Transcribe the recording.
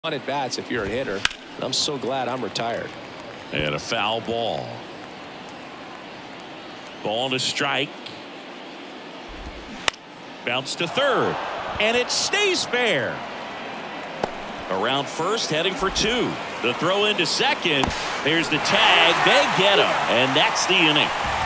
At bats if you're a hitter. I'm so glad I'm retired. And a foul ball. Ball to strike. Bounce to third. And it stays fair. Around first, heading for two. The throw into second. There's the tag. They get him. And that's the inning.